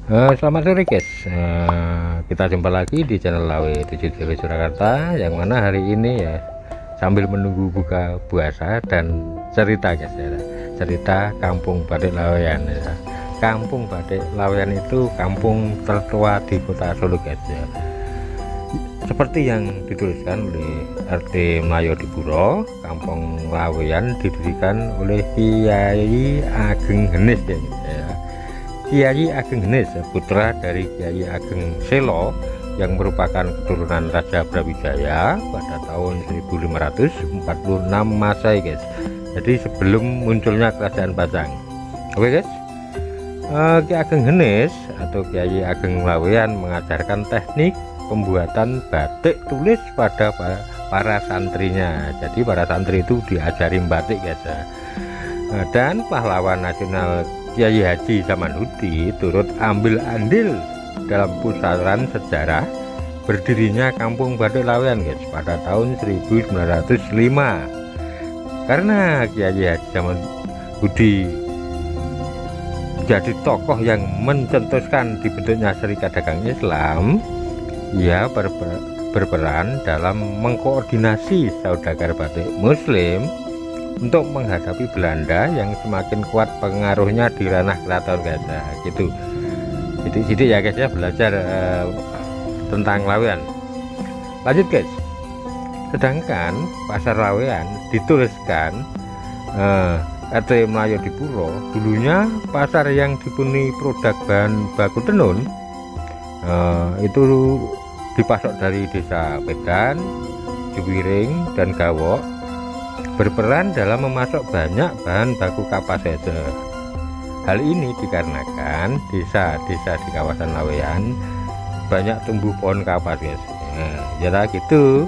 Selamat sore guys. Kita jumpa lagi di channel Lawe 7 TV Surakarta, yang mana hari ini ya sambil menunggu buka puasa dan cerita guys ya, cerita Kampung Batik Laweyan ya. Kampung Batik Laweyan itu kampung tertua di kota Solo guys ya, seperti yang dituliskan oleh RT Melayu Dipuro. Kampung Laweyan didirikan oleh Kiai Ageng Henis ya. Kiai Ageng Henis, putra dari Kiai Ageng Selo yang merupakan keturunan Raja Brawijaya pada tahun 1546 Masehi guys. Jadi sebelum munculnya kerajaan Bajang. Oke guys, Kiai Ageng Henis atau Kiai Ageng Laweyan mengajarkan teknik pembuatan batik tulis pada para santrinya. Jadi para santri itu diajari batik guys ya. Dan pahlawan nasional Kiai Haji Samanhudi turut ambil andil dalam pusaran sejarah berdirinya Kampung Batik Laweyan guys pada tahun 1905. Karena Kiai Haji Samanhudi jadi tokoh yang mencetuskan dibentuknya Serikat Dagang Islam, ia berperan dalam mengkoordinasi saudagar batik Muslim untuk menghadapi Belanda yang semakin kuat pengaruhnya di ranah keraton guys. Nah, gitu. Jadi ya guys ya, belajar tentang Laweyan. Lanjut guys. Sedangkan pasar Laweyan dituliskan RT Melayu Dipuro, dulunya pasar yang dipenuhi produk bahan baku tenun itu dipasok dari desa Pedan, Juwiring, dan Gawok, berperan dalam memasok banyak bahan baku kapas saja. Hal ini dikarenakan desa-desa di kawasan Laweyan banyak tumbuh pohon kapas guys. Nah, gitu.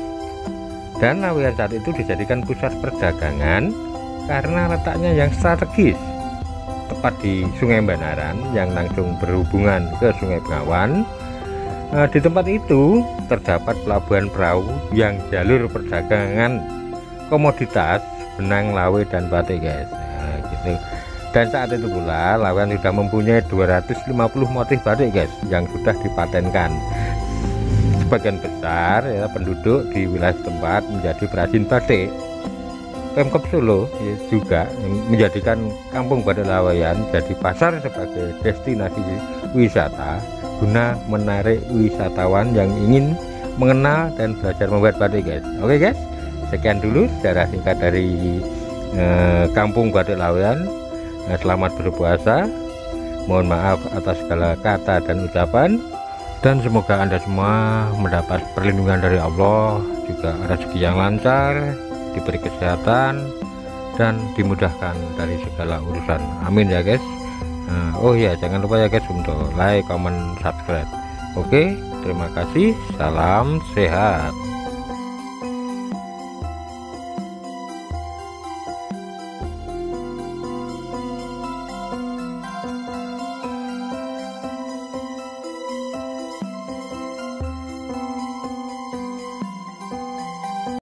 Dan Laweyan saat itu dijadikan pusat perdagangan karena letaknya yang strategis, tepat di Sungai Banaran yang langsung berhubungan ke Sungai Bengawan. Di tempat itu terdapat pelabuhan perahu yang jalur perdagangan komoditas benang lawe dan batik guys. Nah, gitu. Dan saat itu pula Laweyan sudah mempunyai 250 motif batik guys yang sudah dipatenkan. Sebagian besar ya, penduduk di wilayah tempat menjadi perajin batik. Pemkab Solo ya, juga menjadikan Kampung Batik Laweyan jadi pasar sebagai destinasi wisata guna menarik wisatawan yang ingin mengenal dan belajar membuat batik guys. Oke guys, sekian dulu sejarah singkat dari Kampung Batik Laweyan. Selamat berpuasa, mohon maaf atas segala kata dan ucapan, dan semoga Anda semua mendapat perlindungan dari Allah, juga rezeki yang lancar, diberi kesehatan, dan dimudahkan dari segala urusan. Amin ya guys. Oh ya, jangan lupa ya guys untuk like, comment, subscribe. Oke, terima kasih, salam sehat.